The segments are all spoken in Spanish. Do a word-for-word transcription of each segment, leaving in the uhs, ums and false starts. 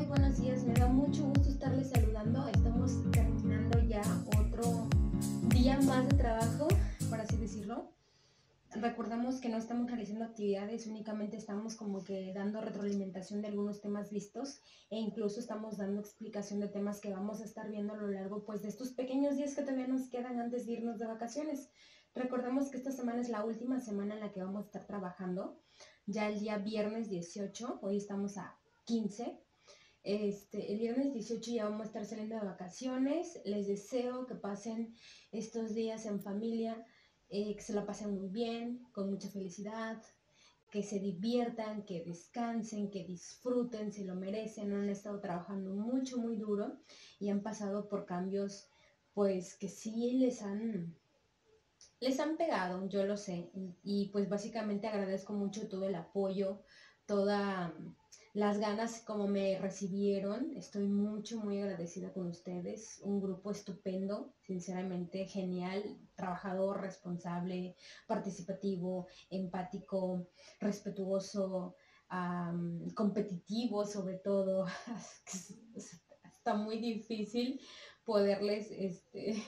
buenos días, me da mucho gusto estarles saludando. Estamos terminando ya otro día más de trabajo, por así decirlo. Recordamos que no estamos realizando actividades, únicamente estamos como que dando retroalimentación de algunos temas vistos e incluso estamos dando explicación de temas que vamos a estar viendo a lo largo pues de estos pequeños días que todavía nos quedan antes de irnos de vacaciones. Recordemos que esta semana es la última semana en la que vamos a estar trabajando, ya el día viernes dieciocho, hoy estamos a quince. Este, el viernes dieciocho ya vamos a estar saliendo de vacaciones. Les deseo que pasen estos días en familia, eh, que se la pasen muy bien, con mucha felicidad, que se diviertan, que descansen, que disfruten, se lo merecen. Han estado trabajando mucho, muy duro y han pasado por cambios pues que sí les han, les han pegado, yo lo sé. Y pues básicamente agradezco mucho todo el apoyo, toda las ganas como me recibieron. Estoy mucho, muy agradecida con ustedes. Un grupo estupendo, sinceramente genial, trabajador, responsable, participativo, empático, respetuoso, um, competitivo sobre todo. Está muy difícil poderles, este...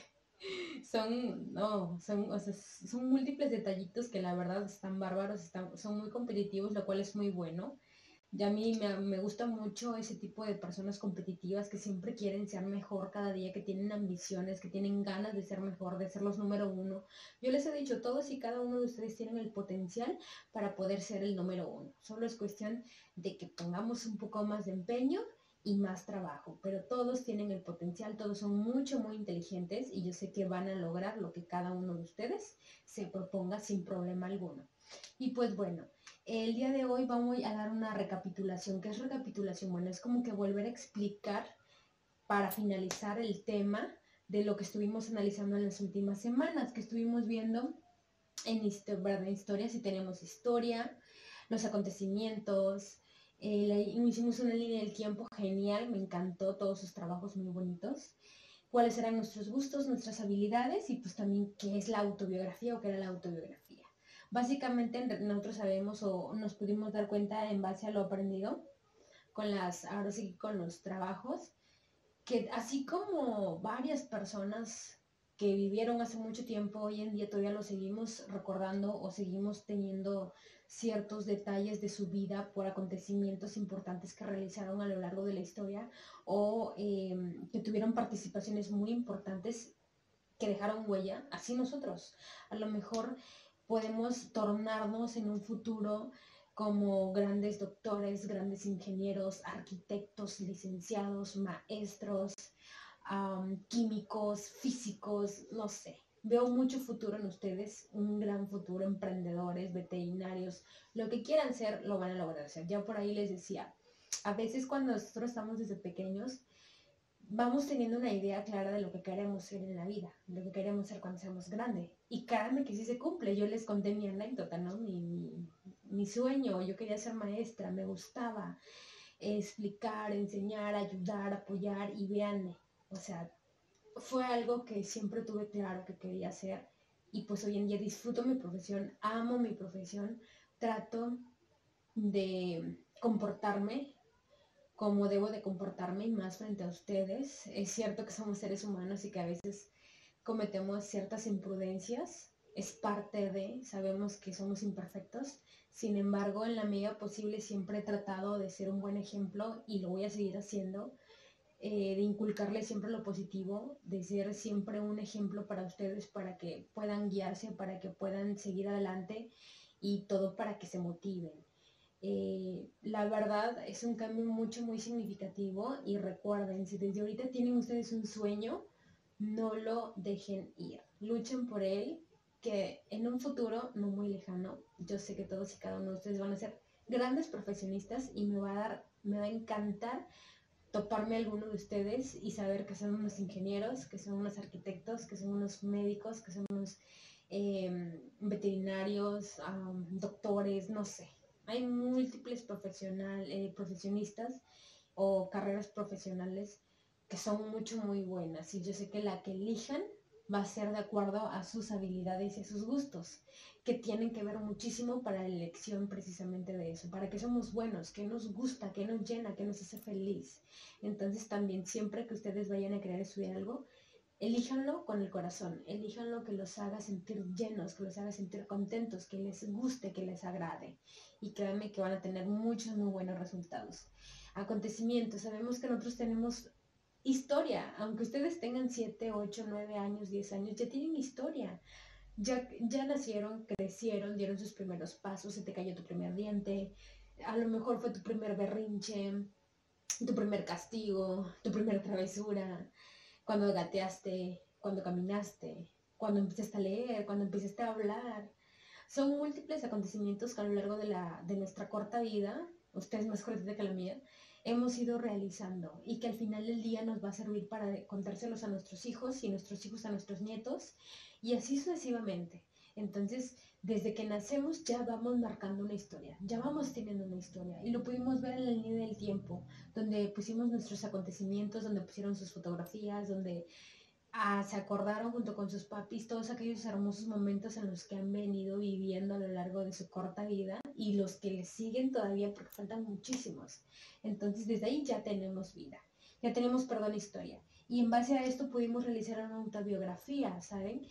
Son, no, son, o sea, son múltiples detallitos que la verdad están bárbaros, están, son muy competitivos, lo cual es muy bueno. Y a mí me, me gusta mucho ese tipo de personas competitivas que siempre quieren ser mejor cada día, que tienen ambiciones, que tienen ganas de ser mejor, de ser los número uno. Yo les he dicho, todos y cada uno de ustedes tienen el potencial para poder ser el número uno. Solo es cuestión de que pongamos un poco más de empeño y más trabajo, pero todos tienen el potencial, todos son mucho, muy inteligentes y yo sé que van a lograr lo que cada uno de ustedes se proponga sin problema alguno. Y pues bueno, el día de hoy vamos a dar una recapitulación. ¿Qué es recapitulación? Bueno, es como que volver a explicar para finalizar el tema de lo que estuvimos analizando en las últimas semanas, que estuvimos viendo en, ¿verdad? En historia, si tenemos historia, los acontecimientos. Eh, la, hicimos una línea del tiempo genial, me encantó, todos sus trabajos muy bonitos. Cuáles eran nuestros gustos, nuestras habilidades y pues también qué es la autobiografía o qué era la autobiografía. Básicamente nosotros sabemos o nos pudimos dar cuenta en base a lo aprendido con las, ahora sí con los trabajos, que así como varias personas que vivieron hace mucho tiempo, hoy en día todavía lo seguimos recordando o seguimos teniendo ciertos detalles de su vida por acontecimientos importantes que realizaron a lo largo de la historia o eh, que tuvieron participaciones muy importantes que dejaron huella, así nosotros. A lo mejor podemos tornarnos en un futuro como grandes doctores, grandes ingenieros, arquitectos, licenciados, maestros, um, químicos, físicos, no sé. Veo mucho futuro en ustedes, un gran futuro, emprendedores, veterinarios, lo que quieran ser, lo van a lograr. O sea, ya por ahí les decía, a veces cuando nosotros estamos desde pequeños, vamos teniendo una idea clara de lo que queremos ser en la vida, de lo que queremos ser cuando seamos grandes. Y créanme que sí se cumple. Yo les conté mi anécdota, ¿no? Mi, mi, mi sueño, yo quería ser maestra, me gustaba eh, explicar, enseñar, ayudar, apoyar y véanme. O sea, fue algo que siempre tuve claro que quería hacer y pues hoy en día disfruto mi profesión, amo mi profesión, trato de comportarme cómo debo de comportarme y más frente a ustedes. Es cierto que somos seres humanos y que a veces cometemos ciertas imprudencias, es parte de, sabemos que somos imperfectos, sin embargo, en la medida posible siempre he tratado de ser un buen ejemplo y lo voy a seguir haciendo, eh, de inculcarles siempre lo positivo, de ser siempre un ejemplo para ustedes, para que puedan guiarse, para que puedan seguir adelante y todo para que se motiven. Eh, la verdad es un cambio mucho, muy significativo y recuerden, si desde ahorita tienen ustedes un sueño, no lo dejen ir, luchen por él, que en un futuro no muy lejano, yo sé que todos y cada uno de ustedes van a ser grandes profesionistas y me va a dar, me va a encantar toparme a alguno de ustedes y saber que son unos ingenieros, que son unos arquitectos, que son unos médicos, que son unos eh, veterinarios, um, doctores, no sé. Hay múltiples profesional, eh, profesionistas o carreras profesionales que son mucho, muy buenas. Y yo sé que la que elijan va a ser de acuerdo a sus habilidades y a sus gustos, que tienen que ver muchísimo para la elección precisamente de eso, para que somos buenos, que nos gusta, que nos llena, que nos hace feliz. Entonces también siempre que ustedes vayan a querer estudiar algo, elíjanlo con el corazón, elíjanlo que los haga sentir llenos, que los haga sentir contentos, que les guste, que les agrade. Y créanme que van a tener muchos muy buenos resultados. Acontecimientos, sabemos que nosotros tenemos historia, aunque ustedes tengan siete, ocho, nueve años, diez años, ya tienen historia. Ya, ya nacieron, crecieron, dieron sus primeros pasos, se te cayó tu primer diente, a lo mejor fue tu primer berrinche, tu primer castigo, tu primera travesura, cuando gateaste, cuando caminaste, cuando empezaste a leer, cuando empezaste a hablar. Son múltiples acontecimientos que a lo largo de, la, de nuestra corta vida, usted es más cortita que la mía, hemos ido realizando y que al final del día nos va a servir para contárselos a nuestros hijos y nuestros hijos a nuestros nietos y así sucesivamente. Entonces, desde que nacemos ya vamos marcando una historia, ya vamos teniendo una historia y lo pudimos ver en la línea del tiempo, donde pusimos nuestros acontecimientos, donde pusieron sus fotografías, donde ah, se acordaron junto con sus papis todos aquellos hermosos momentos en los que han venido viviendo a lo largo de su corta vida y los que les siguen todavía porque faltan muchísimos. Entonces desde ahí ya tenemos vida, ya tenemos, perdón, historia. Y en base a esto pudimos realizar una autobiografía, ¿saben?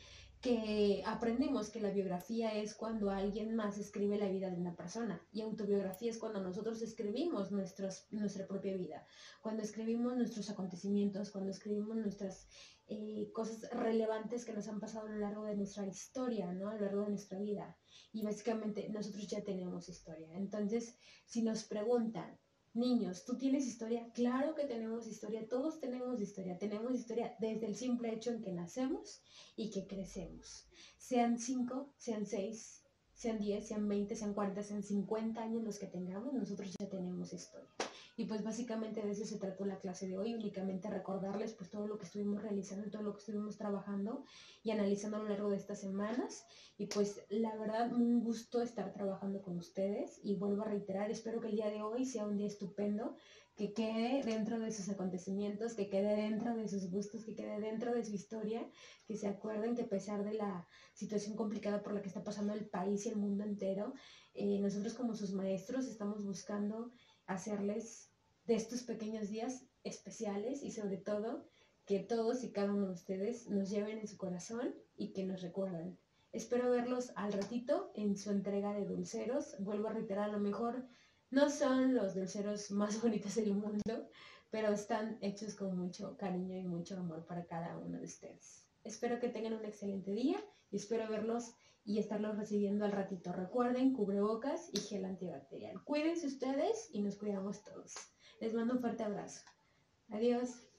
Que aprendemos que la biografía es cuando alguien más escribe la vida de una persona y autobiografía es cuando nosotros escribimos nuestros, nuestra propia vida, cuando escribimos nuestros acontecimientos, cuando escribimos nuestras eh, cosas relevantes que nos han pasado a lo largo de nuestra historia, ¿no? A lo largo de nuestra vida. Y básicamente nosotros ya tenemos historia. Entonces, si nos preguntan, niños, ¿tú tienes historia? Claro que tenemos historia, todos tenemos historia. Tenemos historia desde el simple hecho en que nacemos y que crecemos. Sean cinco, sean seis, sean diez, sean veinte, sean cuarenta, sean cincuenta años los que tengamos, nosotros ya tenemos historia. Y pues básicamente de eso se trató la clase de hoy, únicamente recordarles pues todo lo que estuvimos realizando, todo lo que estuvimos trabajando y analizando a lo largo de estas semanas. Y pues la verdad, un gusto estar trabajando con ustedes y vuelvo a reiterar, espero que el día de hoy sea un día estupendo, que quede dentro de sus acontecimientos, que quede dentro de sus gustos, que quede dentro de su historia, que se acuerden que a pesar de la situación complicada por la que está pasando el país y el mundo entero, eh, nosotros como sus maestros estamos buscando hacerles de estos pequeños días especiales y sobre todo que todos y cada uno de ustedes nos lleven en su corazón y que nos recuerdan. Espero verlos al ratito en su entrega de dulceros. Vuelvo a reiterar, a lo mejor no son los dulceros más bonitos del mundo, pero están hechos con mucho cariño y mucho amor para cada uno de ustedes. Espero que tengan un excelente día y espero verlos y estarlos recibiendo al ratito. Recuerden, cubrebocas y gel antibacterial. Cuídense ustedes y nos cuidamos todos. Les mando un fuerte abrazo. Adiós.